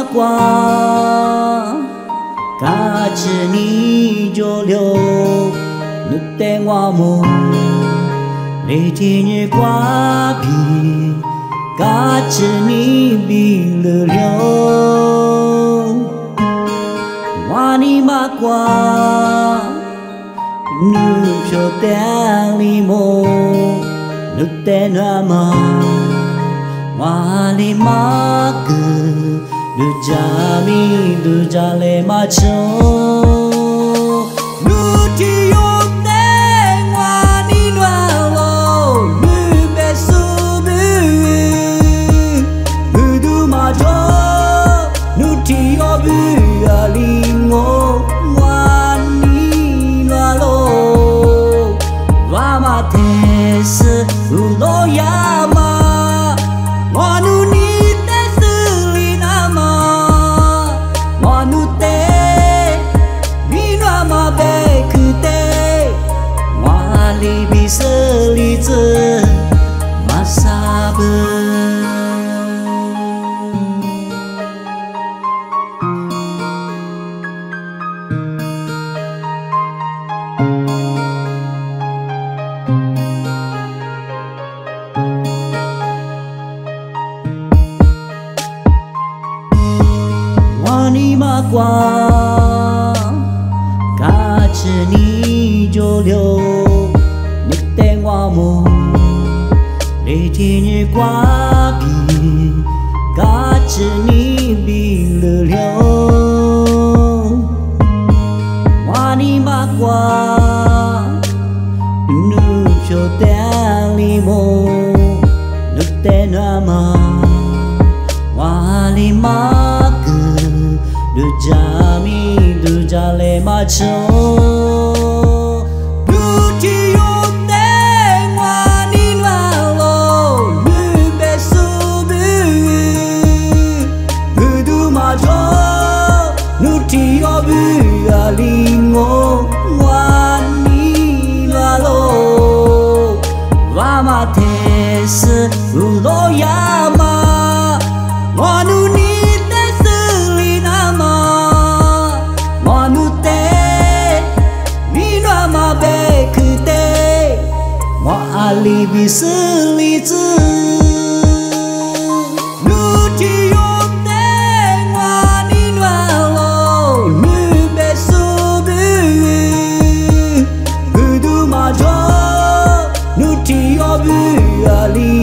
qua cả chữ ni cho liều nước tên hoa mùa lệ thiên như qua bì cả chữ ni bì lừa liều hoa ni mà qua nước cho tên li mô nước tên hoa mà hoa li mà cứ du jami du jale macho du ti yo te wa ni nwa lo du be su bu du macho du ti yo bu ali ngo wa ni nwa lo wa ma te se lo ya ma wa nu ni Seli ze masabe wani ma qua cả chữ ni cho liều tên hoa mùa lệ thiên như qua bì cả chữ ni bì lừa liều hoa ni mà qua nước cho tên li mô nước tên hoa mà hoa li mà cứ du jami du jale mà cho lingo wani lalo wama tes ulo yama wanu ni teslina wanu te minwa ma bekute wa ali biselizu Ali